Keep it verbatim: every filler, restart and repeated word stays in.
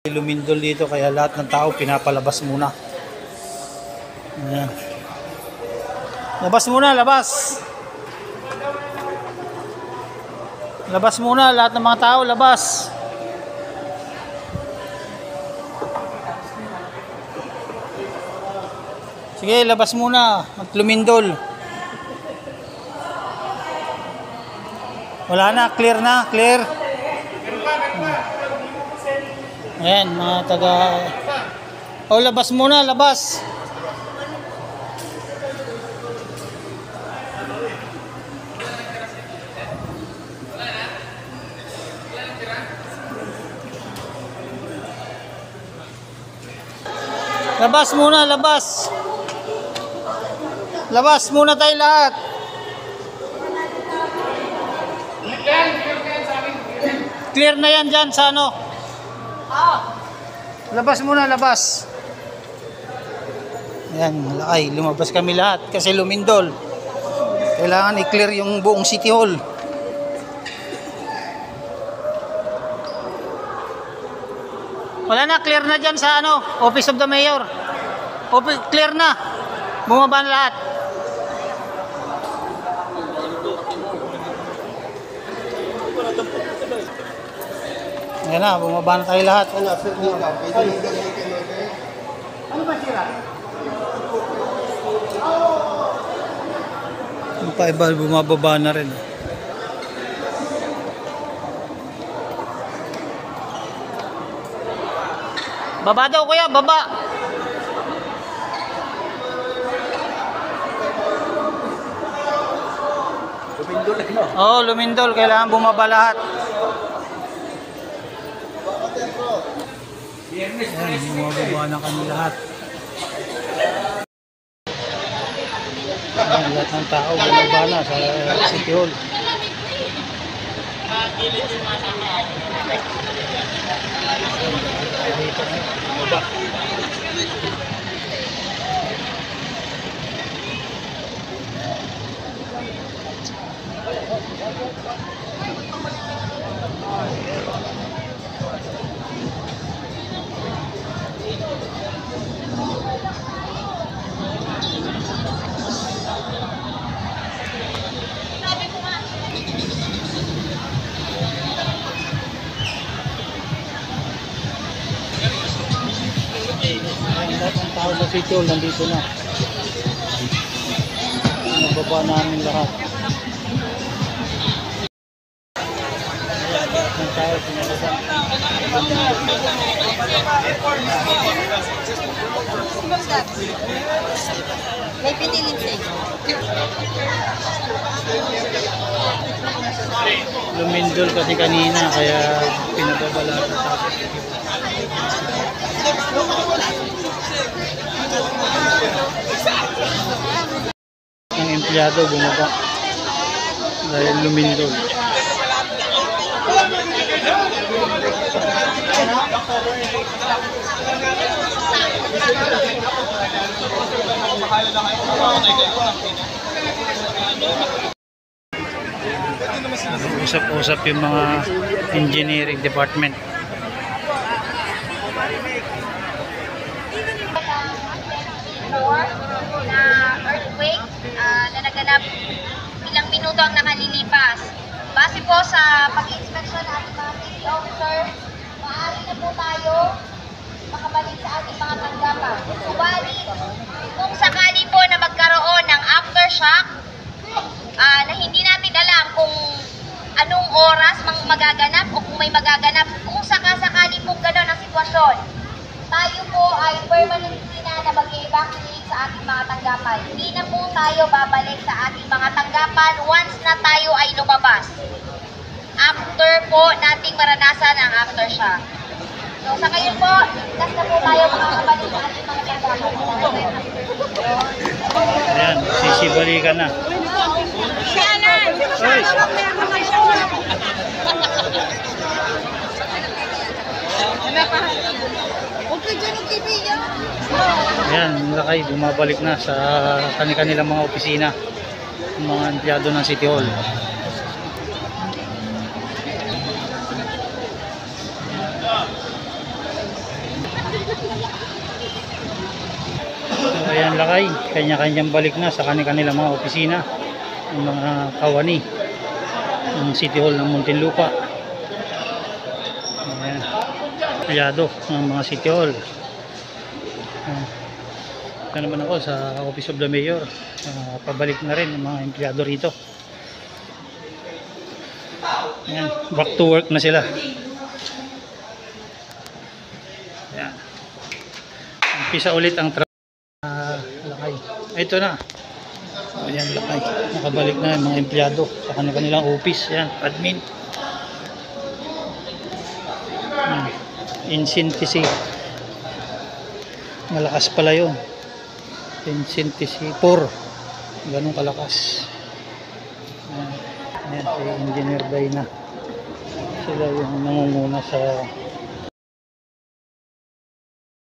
Lumindol dito kaya lahat ng tao pinapalabas muna. Ayan. Labas muna, labas. Labas muna lahat ng mga tao, labas. Sige, labas muna at lumindol. Wala na, clear na, clear. Ayan, mga taga... O, labas muna, labas. Labas muna, labas. Labas muna tayo lahat. Clear na yan dyan sa ano. Labas muna, labas. Ayan, ay, lumabas kami lahat kasi lumindol. Kailangan i-clear yung buong City Hall. Wala na, clear na dyan sa ano, Office of the Mayor. Office, clear na. Bumaba na lahat. Ayan na, bumaba na tayo lahat. Ano ba sira? Yung pa iba, bumababa na rin. Baba daw kuya, baba. Lumindol eh, no? Oo, oh, lumindol. Kailangan bumaba lahat. Ayan, bumababa na kami lahat. Ayan, lahat ng tao bumaba na sa City Hall. Dito na, bumaba. Lahat ng tao sa City Hall nandito na. Nababa namin lahat. Lahat ng tao pinalabas. May pinilin sa'yo. Lumindol kasi kanina kaya pinababala ng tao. Ang empleyado bumaba dahil lumindol. Usap-usap yung mga engineering department. Na earthquake uh, na naganap ilang minuto ang nakalilipas. Base po sa pag-inspeksyon ng ating mga safety officer, maaari na po tayo makabalik sa ating mga tanggapan. Subalit, kung sakali po na magkaroon ng aftershock, uh, na hindi natin alam kung anong oras mang magaganap o kung may magaganap, kung sakasakali pong gano'n ang sitwasyon, tayo po ay permanently na na mag-evacuate sa ating mga tanggapan. Hindi na po tayo babalik sa ating mga tanggapan once na tayo ay lumabas. After po nating maranasan ang aftershock. So sa ngayon po, ligtas na po tayo makakabalik sa ating mga tanggapan. Ayan, sisibalikan na. Si Alan! Ay! Ayan, lakay, bumabalik na sa kanilang mga opisina ng mga empleyado ng City Hall. lakay, kanya-kanyang balik na sa kanilang mga opisina, ng mga kawani ng City Hall ng Muntinlupa. Ayan, empleyado ng mga City Hall. Ayan. Ito naman ako sa Office of the Mayor. Uh, pabalik na rin ng mga empleyado rito. Ayan, back to work na sila. Ayan. Umpisa ulit ang trabaho. Uh, lakay. Ito na. Ayan, lakay. Nakabalik na yung mga empleyado sa kanilang office. Ayan, admin. Ayan. Insynthesis. Malakas pala yun. Insynthesis four. Ganun kalakas. Ayan. Ayan, si Engineer Dayna. Sila yung nangunguna sa